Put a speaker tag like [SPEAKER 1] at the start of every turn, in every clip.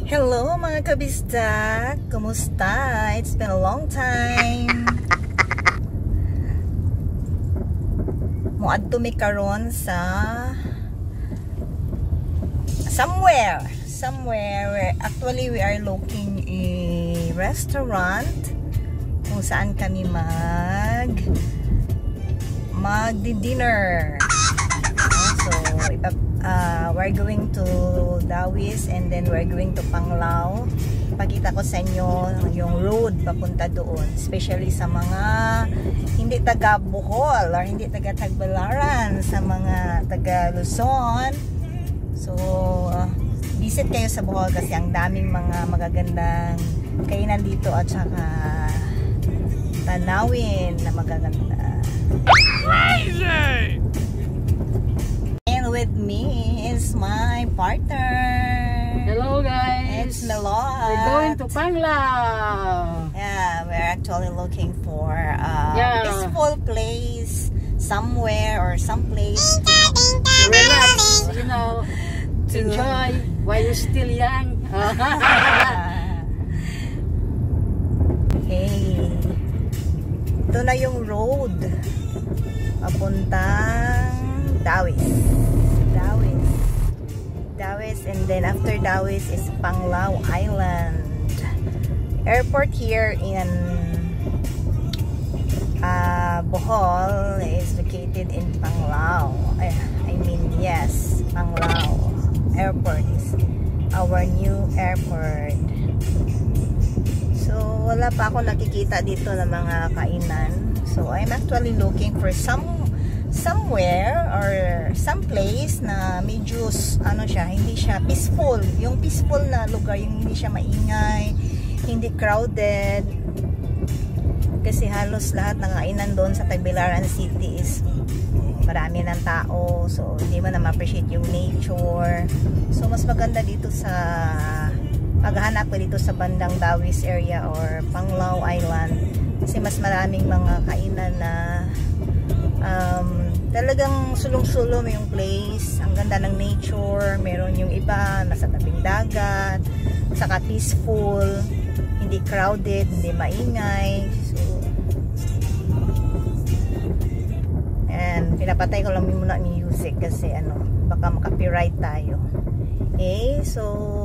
[SPEAKER 1] Hello mga kabisdak! Kumusta? It's been a long time. Muadto mi karon sa somewhere where actually we are looking a restaurant kung saan kami mag-dinner. So we're going to Dawis and then we're going to Panglao. Pakita ko sa inyo yung road papunta doon, especially sa mga hindi taga Bohol or hindi taga Tagbilaran, sa mga taga Luzon. So visit kayo sa Bohol kasi ang daming mga magagandang kainan dito at saka tanawin na magaganda. Crazy! With me is my partner.
[SPEAKER 2] Hello guys.
[SPEAKER 1] It's Melot.
[SPEAKER 2] We're going to Panglao.
[SPEAKER 1] Yeah, we're actually looking for a peaceful place somewhere or someplace
[SPEAKER 2] to relax, you know, to enjoy while you're still young.
[SPEAKER 1] Okay. Ito na yung road papuntang Dawis, and then after Dawis is Panglao Island. Airport here in Bohol is located in Panglao. Yes, Panglao Airport is our new airport. So wala pa ako nakikita dito ng mga kainan. So I'm actually looking for somewhere or some place na medyo hindi siya peaceful, yung peaceful na lugar, yung hindi siya maingay, hindi crowded, kasi halos lahat ng kainan doon sa Tagbilaran City is marami ng tao, so hindi mo na ma-appreciate yung nature. So mas maganda dito sa paghahanap ko dito sa bandang Dawis area or Panglao Island, kasi mas maraming mga kainan na talagang sulong-sulong yung place. Ang ganda ng nature. Meron yung iba nasa tabing dagat, saka peaceful, hindi crowded, hindi maingay. So, and pinapatay ko lang muna ang music kasi baka maka-copyright tayo. Okay, so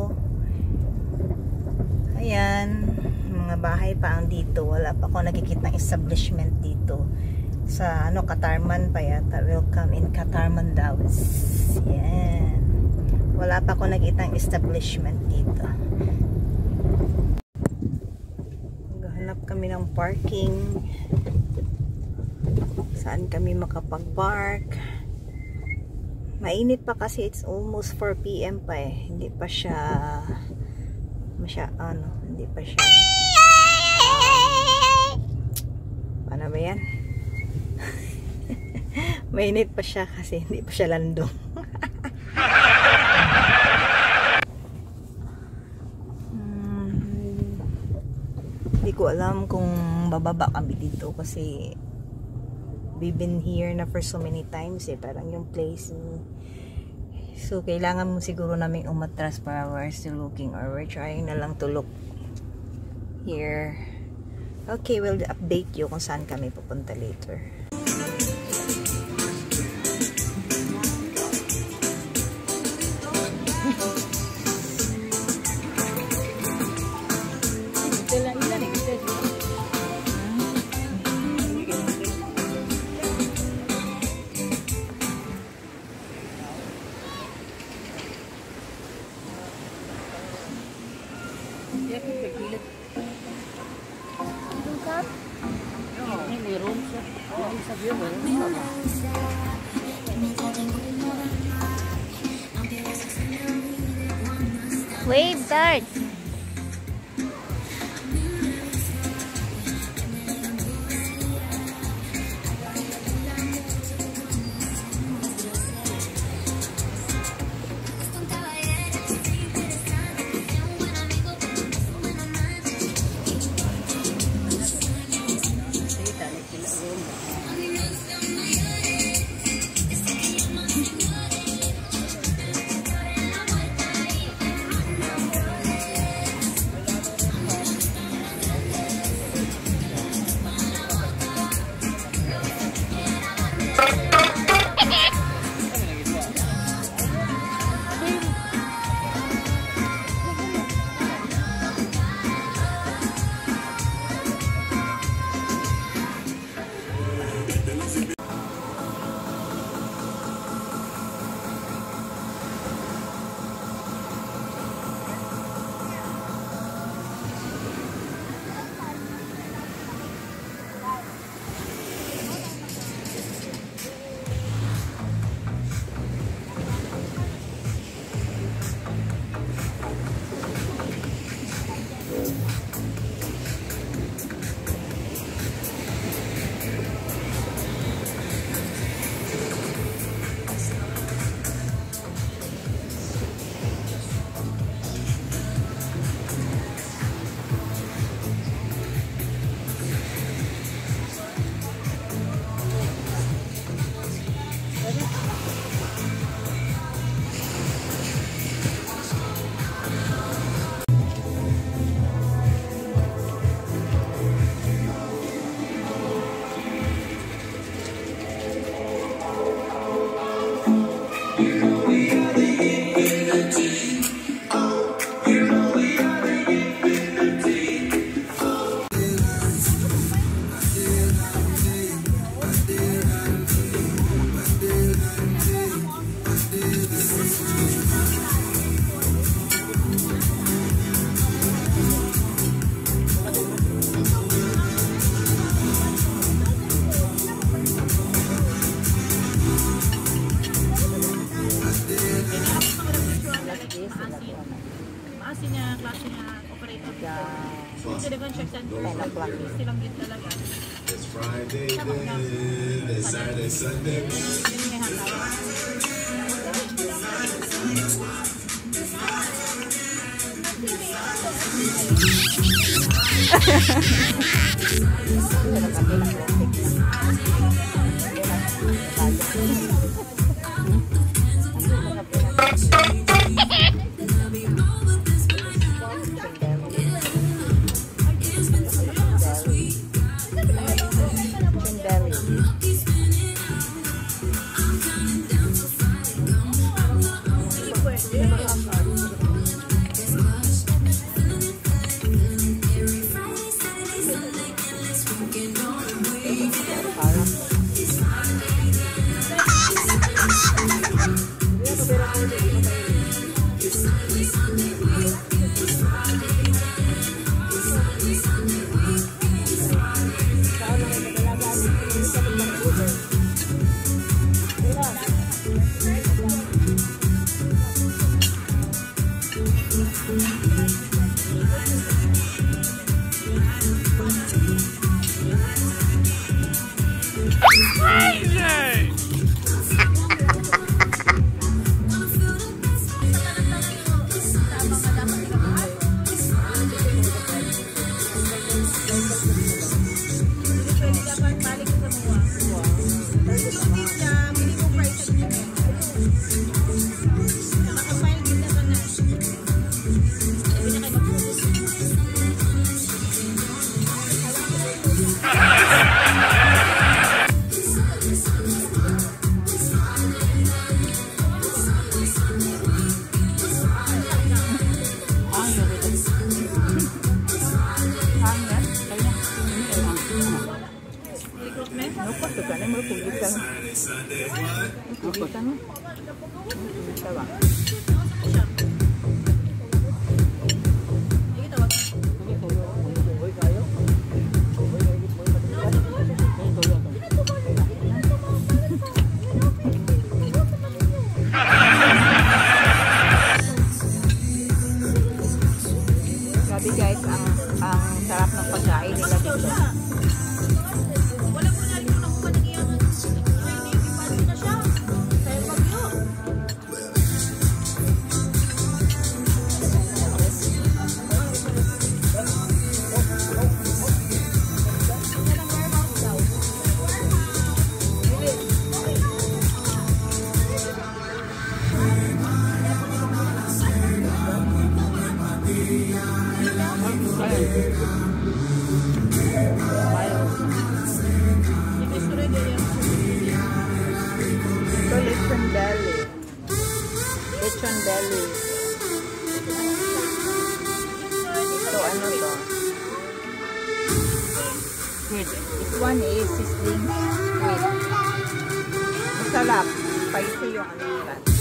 [SPEAKER 1] ayan, mga bahay pa ang dito. Wala pa ako nakikita ng establishment dito sa Katarman pa yata. Welcome in Katarman Dawis. Yan. Wala pa ako nakitang establishment dito. Maghanap kami ng parking. Saan kami makapag-park? Mainit pa kasi it's almost 4 PM pa eh. Hindi pa siya hindi pa siya paano ba yan? Mainit pa siya kasi hindi pa siya landong. Hindi ko alam kung bababa kami dito kasi we've been here na for so many times eh. Parang yung place so kailangan mo siguro naming umatras para we're still looking or we're trying na lang to look here. Okay, we'll update you kung saan kami pupunta later.
[SPEAKER 3] Wave dart. Maasin niya, klase niya, operator. Hindi dagan siya sa
[SPEAKER 1] 10 o'clock.
[SPEAKER 3] silang git talaga.
[SPEAKER 4] It's Friday, then it's Saturday, Sunday.
[SPEAKER 3] Hindi nga hatawa.
[SPEAKER 1] Grabe guys, ang sarap ng pagkain nila dito.
[SPEAKER 3] Wala ko na rin ako panagiyang training, ipalo na siya. Kaya pagyo.
[SPEAKER 1] Ito, lechon belly. Lechon belly. Ito, ano to? Squid. This one is sizzling squid. Masarap. Spicy yung ano nila.